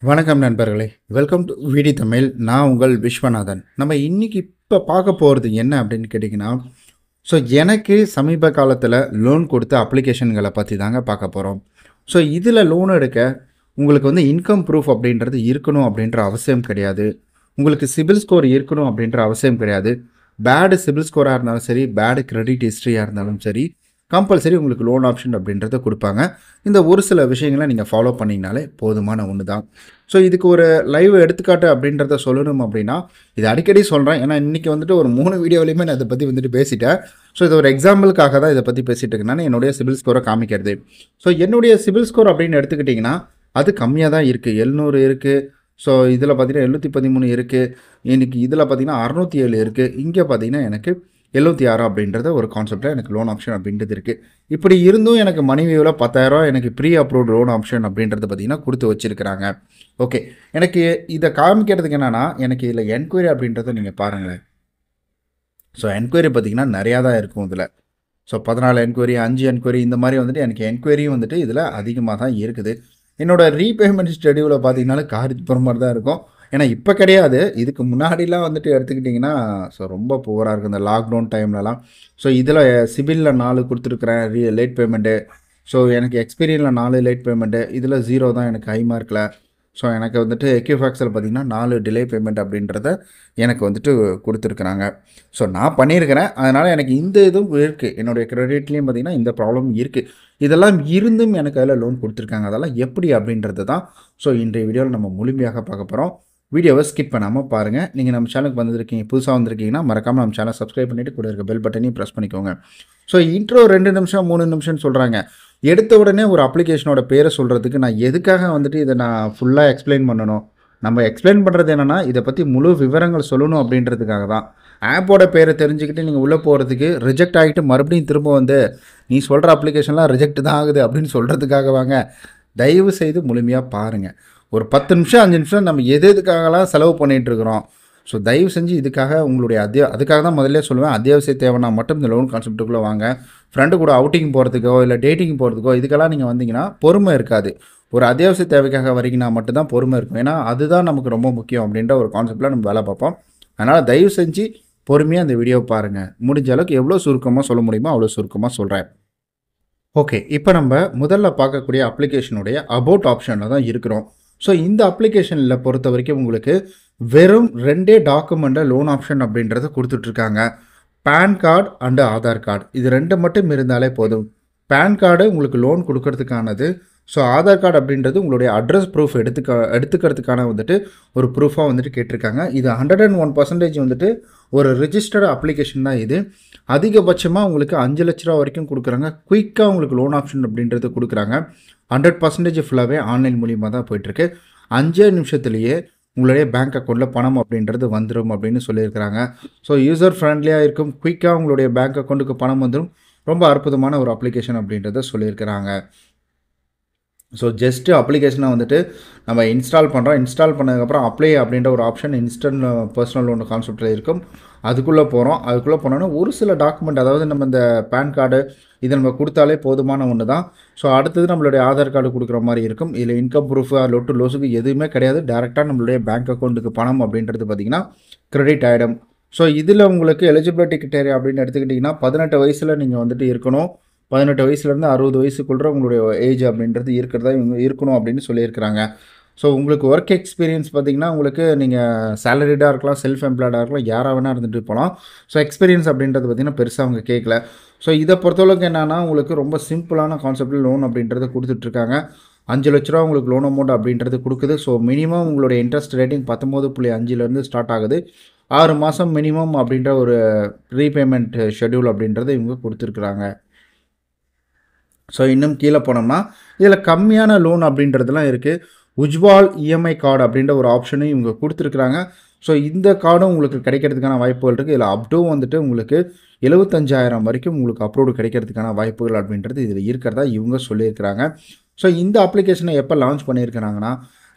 வணக்கம் நண்பர்களே, welcome to VDTamil. நான் உங்கள் விஸ்வநாதன். நம்ம இன்னைக்கு இப்போ பார்க்க போகிறது என்ன அப்படின்னு கேட்டிங்கன்னா, எனக்கு சமீப காலத்தில் லோன் கொடுத்த அப்ளிகேஷன்களை பற்றி தாங்க பார்க்க போகிறோம். இதில் லோன் எடுக்க உங்களுக்கு இன்கம் ப்ரூஃப் அப்படின்றது இருக்கணும் அப்படின்ற அவசியம் கிடையாது. உங்களுக்கு சிபில் ஸ்கோர் இருக்கணும் அப்படின்ற அவசியம் கிடையாது. பேடு சிபில் ஸ்கோராக இருந்தாலும் சரி, பேடு கிரெடிட் ஹிஸ்ட்ரியாக இருந்தாலும் சரி, கம்பல்சரி உங்களுக்கு லோன் ஆப்ஷன் அப்படின்றத கொடுப்பாங்க. இந்த ஒரு சில விஷயங்களை நீங்கள் ஃபாலோ பண்ணிங்கனாலே போதுமான ஒன்று தான். இதுக்கு ஒரு லைவ் எடுத்துக்காட்டு அப்படின்றத சொல்லணும் அப்படின்னா, இது அடிக்கடி சொல்கிறேன். ஏன்னா இன்றைக்கி ஒரு 3 வீடியோலையுமே நான் இதை பற்றி பேசிட்டேன். இது ஒரு எக்ஸாம்பிளுக்காக தான் இதை பற்றி பேசிகிட்டு இருக்கேன். என்னுடைய சிபில் ஸ்கோரை காமிக்கிறது. என்னுடைய சிபில் ஸ்கோர் அப்படின்னு எடுத்துக்கிட்டிங்கன்னா அது கம்மியாக தான் இருக்குது. 700 இருக்குது. இதில் பார்த்தீங்கன்னா 713 இருக்குது. எனக்கு இதில் பார்த்தீங்கன்னா 607 இருக்குது. இங்கே பார்த்தீங்கன்னா எனக்கு 76 அப்படின்றத ஒரு கான்செப்டில் எனக்கு லோன் ஆப்ஷன் அப்படின்றது இருக்குது. இப்படி இருந்தும் எனக்கு மணி வியூவில் 10,000 எனக்கு ப்ரீ அப்ரூவ்ட் லோன் ஆப்ஷன் அப்படின்றத பார்த்தீங்கன்னா கொடுத்து வச்சுருக்கிறாங்க. ஓகே, எனக்கு இதை காமிக்கிறதுக்கு என்னென்னா, எனக்கு இதில் என்கொயரி அப்படின்றத நீங்கள் பாருங்களேன். என்கொயரி பார்த்தீங்கன்னா நிறையா தான் இருக்கும் இதில். 14 என்கொயரி, 5 என்கொயரி, இந்த மாதிரி எனக்கு என்கொயரியும் இதில் அதிகமாக தான் இருக்குது. என்னோடய ரீபேமெண்ட் ஷெடியூலில் பார்த்தீங்கன்னாலும் காரித்து போகிற மாதிரி தான் இருக்கும். ஏன்னா இப்போ கிடையாது, இதுக்கு முன்னாடிலாம் எடுத்துக்கிட்டிங்கன்னா ரொம்ப புவராக இருக்குது இந்த லாக்டவுன் டைம்லலாம். இதில் சிபிலில் 4 கொடுத்துருக்குறேன் லேட் பேமெண்ட்டு. எனக்கு எக்ஸ்பீரியனில் 4 லேட் பேமெண்ட்டு. இதில் 0 தான் எனக்கு ஹை மார்க்கில். எனக்கு எக்யூஃபேக்ஸில் பார்த்திங்கன்னா 4 டிலே பேமெண்ட் அப்படின்றத எனக்கு கொடுத்துருக்குறாங்க. நான் பண்ணியிருக்கிறேன். அதனால் எனக்கு இந்த இதுவும் இருக்குது. என்னுடைய கிரெடிட்லேயும் பார்த்திங்கன்னா இந்த ப்ராப்ளம் இருக்குது. இதெல்லாம் இருந்தும் எனக்கு அதில் லோன் கொடுத்துருக்காங்க. அதெல்லாம் எப்படி அப்படின்றது தான் இன்றைய வீடியோவில் நம்ம முழுமையாக பார்க்க போகிறோம். வீடியோவை ஸ்கிப் பண்ணாமல் பாருங்கள். நீங்கள் நம்ம சேனலுக்கு வந்திருக்கீங்க, புதுசாக வந்திருக்கீங்கன்னா மறக்காமல் நம்ம சேனலை சப்ஸ்கிரைப் பண்ணிவிட்டு கூட இருக்க பெல் பட்டனையும் ப்ரெஸ் பண்ணிக்கோங்க. இன்ட்ரோ 2 நிமிஷம் 3 நிமிஷம்னு சொல்கிறாங்க. எடுத்த உடனே ஒரு அப்ளிகேஷனோட பேரை சொல்கிறதுக்கு நான் எதுக்காக இதை நான் ஃபுல்லாக எக்ஸ்பிளைன் பண்ணணும்? நம்ம எக்ஸ்பிளைன் பண்ணுறது என்னென்னா, இதை பற்றி முழு விவரங்கள் சொல்லணும் அப்படின்றதுக்காக தான். ஆப்போட பேரை தெரிஞ்சுக்கிட்டு நீங்கள் உள்ளே போகிறதுக்கு ரிஜெக்ட் ஆகிட்டு மறுபடியும் திரும்ப நீ சொல்கிற அப்ளிகேஷன்லாம் ரிஜெக்ட் தான் ஆகுது அப்படின்னு சொல்கிறதுக்காக வாங்க. தயவு செய்து முழுமையாக பாருங்கள். ஒரு 10 நிமிஷம் 5 நிமிஷம் நம்ம எதுக்காகலாம் செலவு பண்ணிகிட்ருக்குறோம். தயவு செஞ்சு இதுக்காக உங்களுடைய அதுக்காக தான் முதல்ல சொல்லுவேன், அத்தியாவசிய தேவைன்னா மட்டும் இந்த லோன் கான்செப்ட்டுக்குள்ளே வாங்க. ஃப்ரெண்டு கூட அவுட்டிங் போகிறதுக்கோ இல்லை டேட்டிங் போகிறதுக்கோ இதுக்கெல்லாம் நீங்கள் வந்தீங்கன்னா பொறுமை இருக்காது. ஒரு அத்தியாவசிய தேவைக்காக வரீங்கன்னா மட்டும்தான் பொறுமை இருக்கும். ஏன்னா அதுதான் நமக்கு ரொம்ப முக்கியம் அப்படின்ற ஒரு கான்செப்டில் நம்ம வேலை பார்ப்போம். அதனால் தயவு செஞ்சு பொறுமையாக அந்த வீடியோவை பாருங்கள். முடிஞ்ச அளவுக்கு எவ்வளோ சுருக்கமாக சொல்ல முடியுமோ அவ்வளோ சுருக்கமாக சொல்கிறேன். ஓகே, இப்போ நம்ம முதல்ல பார்க்கக்கூடிய அப்ளிகேஷனுடைய அபவுட் ஆப்ஷனில் தான் இருக்கிறோம். இந்த அப்ளிகேஷனில் பொறுத்த வரைக்கும் உங்களுக்கு வெறும் 2 டாக்குமெண்ட்டை லோன் ஆப்ஷன் அப்படின்றத கொடுத்துட்ருக்காங்க. PAN card and Aadhaar card, இது 2 மட்டும் இருந்தாலே போதும். பேன் கார்டு உங்களுக்கு லோன் கொடுக்கறதுக்கானது. ஆதார் கார்டு அப்படின்றது உங்களுடைய அட்ரஸ் ப்ரூஃப் எடுத்துக்கிறதுக்கான ஒரு ப்ரூஃபாக கேட்டிருக்காங்க. இது 101% ஒரு ரிஜிஸ்டர்டு அப்ளிகேஷன் தான் இது. அதிகபட்சமாக உங்களுக்கு 5 லட்ச ரூபா வரைக்கும் கொடுக்குறாங்க. குயிக்காக உங்களுக்கு லோன் ஆப்ஷன் அப்படின்றது கொடுக்குறாங்க. 100% ஃபுல்லாகவே ஆன்லைன் மூலியமாக தான் போயிட்டுருக்கு. 5 நிமிஷத்துலேயே உங்களுடைய பேங்க் அக்கௌண்ட்டில் பணம் அப்படின்றது வந்துடும் அப்படின்னு சொல்லியிருக்கிறாங்க. யூசர் ஃப்ரெண்ட்லியாக இருக்கும். குயிக்காக உங்களுடைய பேங்க் அக்கௌண்ட்டுக்கு பணம் வந்துடும். ரொம்ப அற்புதமான ஒரு அப்ளிகேஷன் அப்படின்றத சொல்லியிருக்கிறாங்க. ஜஸ்ட்டு அப்ளிகேஷனை நம்ம இன்ஸ்டால் பண்ணுறோம். இன்ஸ்டால் பண்ணதுக்கப்புறம் அப்ளை அப்படின்ற ஒரு ஆப்ஷன் இன்ஸ்டன்ட் பர்சனல் லோன் கான்செப்டில் இருக்கும். அதுக்குள்ளே போகிறோம். அதுக்குள்ளே போனோன்னா ஒரு சில டாக்குமெண்ட், அதாவது நம்ம இந்த பேன் கார்டு இதை நம்ம கொடுத்தாலே போதுமான ஒன்று தான். அடுத்தது நம்மளுடைய ஆதார் கார்டு கொடுக்குற மாதிரி இருக்கும். இதில் இன்கம் ப்ரூஃபு லொட்டு லோஸுக்கு எதுவுமே கிடையாது. டேரெக்டாக நம்மளுடைய பேங்க் அக்கௌண்ட்டுக்கு பணம் அப்படின்றது பார்த்திங்கன்னா கிரெடிட் ஆகிடும். இதில் உங்களுக்கு எலிஜிபிலிட்டி கிரைட்டீரியா அப்படின்னு எடுத்துக்கிட்டிங்கன்னா 18 வயசில் நீங்கள் இருக்கணும். 18 வயசுலேருந்து 60 வயசுக்குள்ள உங்களுடைய ஏஜ் அப்படின்றது இருக்கணும் அப்படின்னு சொல்லியிருக்கிறாங்க. உங்களுக்கு ஒர்க் எக்ஸ்பீரியன்ஸ் பார்த்திங்கன்னா உங்களுக்கு நீங்கள் சேலரிடாக இருக்கலாம், செல்ஃப் எம்ப்ளாய்டாக இருக்கலாம், யாராக வேணால் இருந்துட்டு போகலாம். எக்ஸ்பீரியன்ஸ் அப்படின்றது பார்த்திங்கன்னா பெருசாக அவங்க கேட்கல. இதை பொறுத்தளவுக்கு என்னென்னா, உங்களுக்கு ரொம்ப சிம்பிளான கான்செப்டில் லோன் அப்படின்றத கொடுத்துட்ருக்காங்க. 5 லட்ச ரூபா உங்களுக்கு லோன் அமௌண்ட் அப்படின்றது கொடுக்குது. மினிமம் உங்களுடைய இன்ட்ரெஸ்ட் ரேட்டிங் 19.5 ஸ்டார்ட் ஆகுது. 6 மாதம் மினிமம் அப்படின்ற ஒரு ரீபேமெண்ட் ஷெடியூல் அப்படின்றத இவங்க கொடுத்துருக்குறாங்க. இன்னும் கீழே போனோம்னா இதில் கம்மியான லோன் அப்படின்றதுலாம் இருக்குது. உஜ்வால் இஎம்ஐ கார்டு அப்படின்ற ஒரு ஆப்ஷனையும் இவங்க கொடுத்துருக்குறாங்க. இந்த கார்டும் உங்களுக்கு கிடைக்கிறதுக்கான வாய்ப்புகள் இருக்குது. இதில் அப்டூ உங்களுக்கு 75,000 வரைக்கும் உங்களுக்கு அப்ரூவ்டு கிடைக்கிறதுக்கான வாய்ப்புகள் அப்படின்றது இதில் இருக்கிறதா இவங்க சொல்லியிருக்கிறாங்க. இந்த அப்ளிகேஷனை எப்போ லான்ச் பண்ணியிருக்கிறாங்கன்னா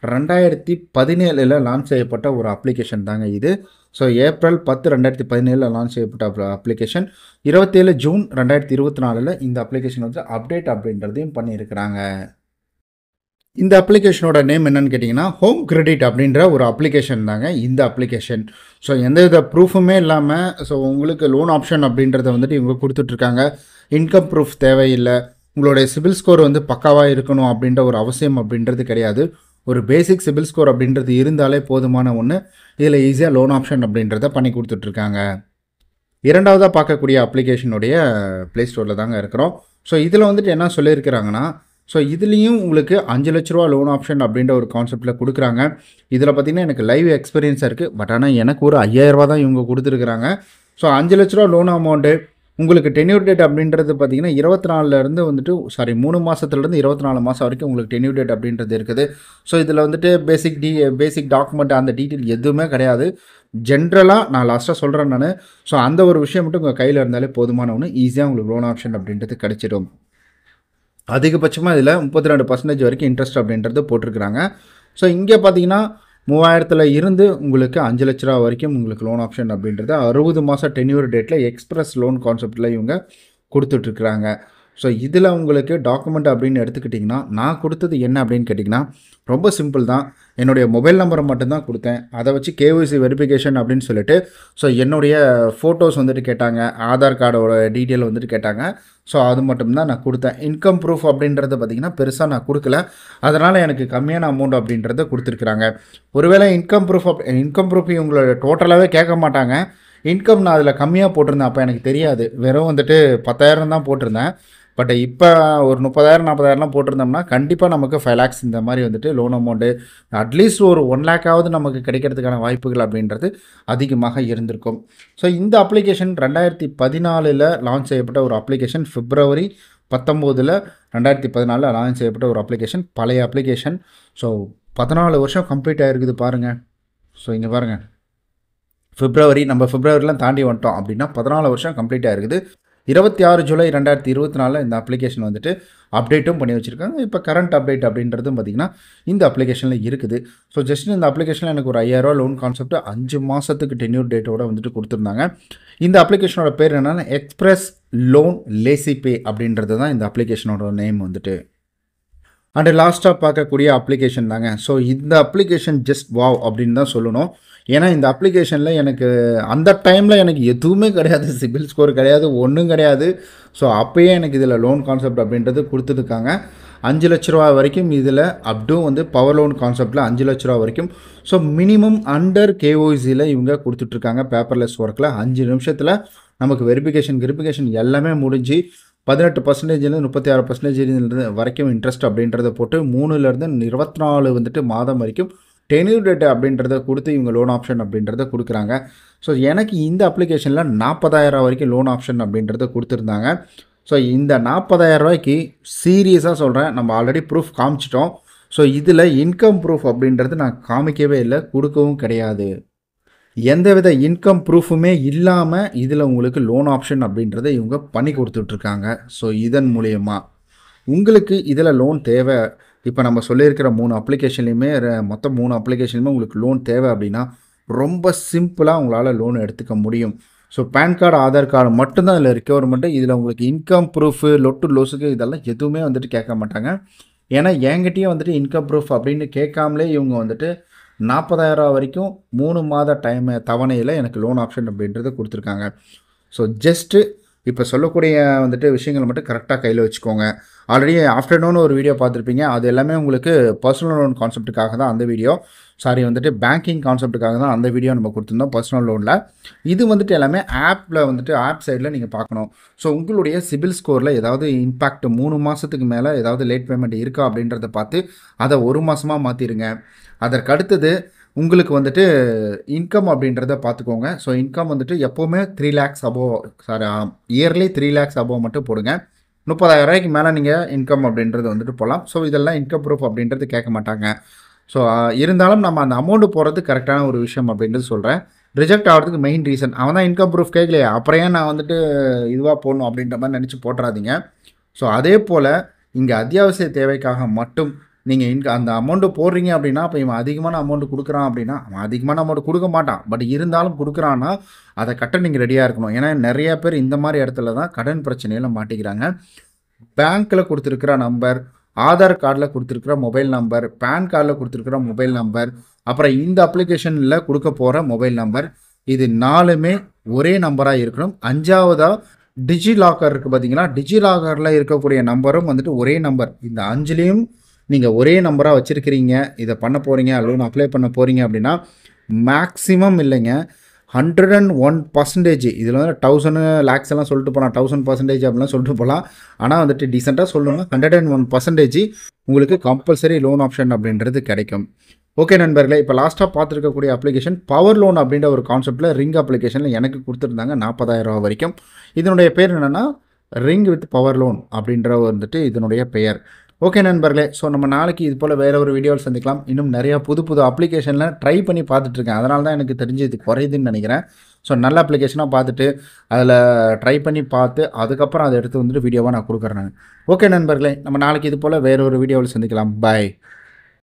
2017 லான்ச் செய்யப்பட்ட ஒரு அப்ளிகேஷன் தாங்க இது. ஏப்ரல் 10 2017 லான்ச் செய்யப்பட்ட அப்ளிகேஷன். 27 ஜூன் 2024 இந்த அப்ளிகேஷன் அப்டேட் அப்படின்றதையும் பண்ணியிருக்கிறாங்க. இந்த அப்ளிகேஷனோட நேம் என்னன்னு கேட்டிங்கன்னா ஹோம் கிரெடிட் அப்படின்ற ஒரு அப்ளிகேஷன் தாங்க இந்த அப்ளிகேஷன். ஸோ எந்தவித ப்ரூஃபுமே இல்லாமல் ஸோ உங்களுக்கு லோன் ஆப்ஷன் அப்படின்றத வந்துட்டு இவங்க கொடுத்துட்ருக்காங்க. இன்கம் ப்ரூஃப் தேவையில்லை. உங்களுடைய சிபில் ஸ்கோர் வந்து பக்காவாக இருக்கணும் அப்படின்ற ஒரு அவசியம் அப்படின்றது கிடையாது. ஒரு பேசிக் சிபில் ஸ்கோர் அப்படின்றது இருந்தாலே போதுமான ஒன்று. இதில் ஈஸியாக லோன் ஆப்ஷன் அப்படின்றத பண்ணி கொடுத்துட்ருக்காங்க. இரண்டாவதாக பார்க்கக்கூடிய அப்ளிகேஷனுடைய ப்ளே ஸ்டோரில் தாங்க இருக்கிறோம். ஸோ இதில் வந்துட்டு என்ன சொல்லியிருக்கிறாங்கன்னா, ஸோ இதுலேயும் உங்களுக்கு 5 லட்ச ரூபா லோன் ஆப்ஷன் அப்படின்ற ஒரு கான்செப்ட்டில் கொடுக்குறாங்க. இதில் பார்த்திங்கன்னா எனக்கு லைவ் எக்ஸ்பீரியன்ஸாக இருக்குது. பட் ஆனால் எனக்கு ஒரு 5000 ரூபா தான் இவங்க கொடுத்துருக்குறாங்க. ஸோ 5 லட்ச ரூபா லோன் அமௌண்ட்டு உங்களுக்கு டென்யூர் டேட் அப்படின்றது பார்த்திங்கன்னா 24லேருந்து வந்துட்டு 3 மாதத்துலேருந்து 24 மாதம் வரைக்கும் உங்களுக்கு டென்யூர் டேட் அப்படின்றது இருக்குது. ஸோ இதில் வந்துட்டு பேசிக் டாக்குமெண்ட் அந்த டீட்டெயில் எதுவுமே கிடையாது. ஜென்ரலாக நான் லாஸ்ட்டாக சொல்கிறேன் நான். ஸோ அந்த ஒரு விஷயம் மட்டும் உங்கள் கையில் இருந்தாலே போதுமான ஒன்று. ஈஸியாக உங்களுக்கு லோன் ஆப்ஷன் அப்படின்றது கிடைச்சிடும். அதிகபட்சமாக இதில் 32% வரைக்கும் இன்ட்ரெஸ்ட் அப்படின்றது போட்டிருக்கிறாங்க. ஸோ இங்கே பார்த்தீங்கன்னா 3000ல் இருந்து உங்களுக்கு 5 லட்ச ரூபா வரைக்கும் உங்களுக்கு லோன் ஆப்ஷன் அப்படின்றது 60 மாதம் டென்யூர் டேட்டில் எக்ஸ்பிரஸ் லோன் கான்செப்டில் இவங்க கொடுத்துட்ருக்குறாங்க. ஸோ இதில் உங்களுக்கு டாக்குமெண்ட் அப்படின்னு எடுத்துக்கிட்டிங்கன்னா நான் கொடுத்தது என்ன அப்படின்னு கேட்டிங்கன்னா ரொம்ப சிம்பிள் தான். என்னுடைய மொபைல் நம்பரை மட்டும்தான் கொடுத்தேன். அதை வச்சு கேஒய்சி வெரிஃபிகேஷன் அப்படின்னு சொல்லிட்டு ஸோ என்னுடைய ஃபோட்டோஸ் வந்துட்டு கேட்டாங்க. ஆதார் கார்டோட டீட்டெயில் வந்துட்டு கேட்டாங்க. ஸோ அது மட்டும்தான் நான் கொடுத்தேன். இன்கம் ப்ரூஃப் அப்படின்றத பார்த்திங்கன்னா பெருசாக நான் கொடுக்கல. அதனால் எனக்கு கம்மியான அமௌண்ட் அப்படின்றத கொடுத்துருக்குறாங்க. ஒருவேளை இன்கம் ப்ரூஃப் இவங்களோட டோட்டலாகவே கேட்க மாட்டாங்க. இன்கம் நான் அதில் கம்மியாக போட்டிருந்தேன். அப்போ எனக்கு தெரியாது. வெறும் வந்துட்டு 10,000 தான் போட்டிருந்தேன். பட் இப்போ ஒரு 30,000 40,000 போட்டிருந்தோம்னா கண்டிப்பாக நமக்கு 5 lakhs இந்த மாதிரி வந்துட்டு லோன் அமௌண்ட்டு அட்லீஸ்ட் ஒரு 1 lakh நமக்கு கிடைக்கிறதுக்கான வாய்ப்புகள் அப்படின்றது அதிகமாக இருந்திருக்கும். ஸோ இந்த அப்ளிகேஷன் 2014 லான்ச் செய்யப்பட்ட ஒரு அப்ளிகேஷன். February 19 2014 லான்ச் செய்யப்பட்ட ஒரு அப்ளிகேஷன். பழைய அப்ளிகேஷன். ஸோ 14 வருஷம் கம்ப்ளீட் ஆகிருக்குது பாருங்கள். ஸோ இங்கே பாருங்கள், பிப்ரவரிலாம் தாண்டி வந்துட்டோம் அப்படின்னா 14 வருஷம் கம்ப்ளீட் ஆகிருக்குது. 26 ஜூலை 2024 இந்த அப்ளிகேஷன் வந்துட்டு அப்டேட்டும் பண்ணி வச்சுருக்காங்க. இப்போ கரண்ட் அப்டேட் அப்படின்றதும் பார்த்திங்கன்னா இந்த அப்ளிகேஷனில் இருக்குது. ஸோ ஜஸ்ட் இந்த அப்ளிகேஷனில் எனக்கு ஒரு 5000 ரூபா லோன் கான்செப்ட் 5 மாதத்துக்கு டென்யூர் டேட்டோடு வந்துட்டு கொடுத்துருந்தாங்க. இந்த அப்ளிகேஷனோட பேர் என்னென்னா எக்ஸ்பிரஸ் லோன் லேசி பே அப்படின்றது தான் இந்த அப்ளிகேஷனோட நேம் வந்துட்டு. அண்டு லாஸ்ட்டாக பார்க்கக்கூடிய அப்ளிகேஷன் தாங்க. ஸோ இந்த அப்ளிகேஷன் ஜஸ்ட் வாவ் அப்படின்னு தான் சொல்லணும். ஏன்னா இந்த அப்ளிகேஷனில் எனக்கு அந்த டைமில் எனக்கு எதுவுமே கிடையாது. சிபில் ஸ்கோர் கிடையாது, ஒன்றும் கிடையாது. ஸோ அப்போயே எனக்கு இதில் லோன் கான்செப்ட் அப்படின்றது கொடுத்துருக்காங்க. 5 லட்ச ரூபா வரைக்கும் இதில் அப்டும் வந்து பவர் லோன் கான்செப்டில் 5 லட்ச ரூபா வரைக்கும். ஸோ மினிமம் அண்டர் கேஒய்சியில் இவங்க கொடுத்துட்ருக்காங்க. பேப்பர்லெஸ் ஒர்க்கில் 5 நிமிஷத்தில் நமக்கு வெரிஃபிகேஷன் எல்லாமே முடிஞ்சு 18% 36% வரைக்கும் இன்ட்ரெஸ்ட் அப்படின்றத போட்டு 3லேருந்து 24 வந்துட்டு மாதம் வரைக்கும் டென்யூர் டேட் அப்படின்றத கொடுத்து இவங்க லோன் ஆப்ஷன் அப்படின்றத கொடுக்குறாங்க. ஸோ எனக்கு இந்த அப்ளிகேஷனில் 40,000 வரைக்கும் லோன் ஆப்ஷன் அப்படின்றத கொடுத்துருந்தாங்க. ஸோ இந்த 40,000 ரூபாய்க்கு சீரியஸாக சொல்கிறேன், நம்ம ஆல்ரெடி ப்ரூஃப் காமிச்சிட்டோம். ஸோ இதில் இன்கம் ப்ரூஃப் அப்படின்றது நான் காமிக்கவே இல்லை, கொடுக்கவும் கிடையாது. எந்தவித இன்கம் ப்ரூஃபுமே இல்லாமல் இதில் உங்களுக்கு லோன் ஆப்ஷன் அப்படின்றத இவங்க பண்ணி கொடுத்துட்ருக்காங்க. ஸோ இதன் மூலயமா உங்களுக்கு இதில் லோன் தேவை. இப்போ நம்ம சொல்லியிருக்கிற 3 அப்ளிகேஷன்லையுமே மொத்தம் 3 அப்ளிகேஷன்லையுமே உங்களுக்கு லோன் தேவை அப்படின்னா ரொம்ப சிம்பிளாக உங்களால் லோன் எடுத்துக்க முடியும். So PAN card, Aadhaar card மட்டும்தான் இதில் ரெக்யர்மெண்ட்டு. இதில் உங்களுக்கு இன்கம் ப்ரூஃபு, லொட்டு லோஸுக்கு இதெல்லாம் எதுவுமே வந்துட்டு கேட்க மாட்டாங்க. ஏன்னா என்கிட்டயே வந்துட்டு இன்கம் ப்ரூஃப் அப்படின்னு கேட்காமலே இவங்க வந்துட்டு 40,000 வரைக்கும் 3 மாத தவணையில் எனக்கு லோன் ஆப்ஷன் அப்படின்றத கொடுத்துருக்காங்க. ஸோ ஜஸ்ட்டு இப்போ சொல்லக்கூடிய வந்துட்டு விஷயங்களை மட்டும் கரெக்டாக கையில் வச்சுக்கோங்க. ஆல்ரெடி ஆஃப்டர்நூன் ஒரு வீடியோ பார்த்துருப்பீங்க. அது எல்லாமே உங்களுக்கு பர்சனல் லோன் கான்செப்ட்டுக்காக தான் அந்த வீடியோ. வந்துட்டு பேங்கிங் கான்செப்ட்டுக்காக தான் அந்த வீடியோ நம்ம கொடுத்துருந்தோம் பர்சனல் லோனில். இது வந்துட்டு எல்லாமே ஆப்பில் வந்துட்டு ஆப் சைடில் நீங்கள் பார்க்கணும். ஸோ உங்களுடைய சிபில் ஸ்கோரில் ஏதாவது இம்பேக்ட் 3 மாதத்துக்கு மேலே ஏதாவது லேட் பேமெண்ட் இருக்கா அப்படின்றத பார்த்து அதை 1 மாதமாக மாற்றிடுங்க. அதற்கு அடுத்தது உங்களுக்கு வந்துட்டு இன்கம் அப்படின்றத பார்த்துக்கோங்க. ஸோ இன்கம் வந்துட்டு எப்போவுமே 3 lakhs above yearly 3 lakhs above மட்டும் போடுங்க. 30,000 ரூபாய்க்கு மேலே நீங்கள் இன்கம் அப்படின்றது வந்துட்டு போகலாம். ஸோ இதெல்லாம் இன்கம் ப்ரூஃப் அப்படின்றது கேட்க மாட்டாங்க. ஸோ இருந்தாலும் நம்ம அந்த அமௌண்ட்டு போகிறது கரெக்டான ஒரு விஷயம் அப்படின்றது சொல்கிறேன். ரிஜெக்ட் ஆகிறதுக்கு மெயின் ரீசன் அவன் தான் இன்கம் ப்ரூஃப் கேட்கலையே, அப்புறம் ஏன் நான் வந்துட்டு இதுவாக போடணும் அப்படின்ற மாதிரி நினச்சி போட்டுறாதீங்க. ஸோ அதே போல் இங்கே அத்தியாவசிய தேவைக்காக மட்டும் நீங்கள் அந்த அமௌண்ட்டு போடுறீங்க அப்படின்னா, இப்போ இவன் அதிகமான அமௌண்ட்டு கொடுக்குறான் அப்படின்னா, அவன் அதிகமான அமௌண்ட்டு கொடுக்க மாட்டான். பட் இருந்தாலும் கொடுக்குறான்னா அதை கட்ட நீங்கள் ரெடியாக இருக்கணும். ஏன்னா நிறைய பேர் இந்த மாதிரி இடத்துல தான் கடன் பிரச்சனையில் மாட்டிக்கிறாங்க. பேங்க்கில் கொடுத்துருக்கிற நம்பர், ஆதார் கார்டில் கொடுத்துருக்கிற மொபைல் நம்பர், பேன் கார்டில் கொடுத்துருக்கிற மொபைல் நம்பர், அப்புறம் இந்த அப்ளிகேஷனில் கொடுக்க போகிற மொபைல் நம்பர், இது 4மே ஒரே நம்பராக இருக்கணும். 5வதா டிஜி லாக்கர் இருக்குது பார்த்தீங்களா, டிஜி லாக்கரில் இருக்கக்கூடிய நம்பரும் வந்துட்டு ஒரே நம்பர். இந்த 5லேயும் நீங்கள் ஒரே நம்பராக வச்சுருக்கிறீங்க, இதை பண்ண போகிறீங்க, லோன் அப்ளை பண்ண போகிறீங்க அப்படின்னா மேக்ஸிமம் இல்லைங்க 101%. இதில் வந்து 1000 லேக்ஸ் எல்லாம் சொல்லிட்டு போகலாம், 1000% அப்படிலாம் சொல்லிட்டு போகலாம். ஆனால் வந்துட்டு டீசெண்டாக சொல்லணும்னா 101% உங்களுக்கு கம்பல்சரி லோன் ஆப்ஷன் அப்படின்றது கிடைக்கும். ஓகே நண்பர்களே, இப்போ லாஸ்ட்டாக பார்த்துருக்கக்கூடிய அப்ளிகேஷன் பவர் லோன் அப்படின்ற ஒரு கான்செப்ட்டில் ரிங் அப்ளிகேஷனில் எனக்கு கொடுத்துருந்தாங்க 40,000 வரைக்கும். இதனுடைய பேர் என்னென்னா ரிங் வித் பவர் லோன் அப்படின்ற வந்துட்டு இதனுடைய பெயர். ஓகே நண்பர்களே, ஸோ நம்ம நாளைக்கு இது போல் வேறு ஒரு வீடியோவில் சந்திக்கலாம். இன்னும் நிறையா புது புது அப்ளிகேஷனில் ட்ரை பண்ணி பார்த்துட்ருக்கேன், அதனால தான் எனக்கு தெரிஞ்சு இது குறையுதுன்னு நினைக்கிறேன். ஸோ நல்ல அப்ளிகேஷனாக பார்த்துட்டு அதில் ட்ரை பண்ணி பார்த்து அதுக்கப்புறம் அதை எடுத்து வந்துட்டு வீடியோவாக நான் கொடுக்குறேன். ஓகே நண்பர்களே, நம்ம நாளைக்கு இது போல் வேறு ஒரு வீடியோவில் சந்திக்கலாம். பாய்.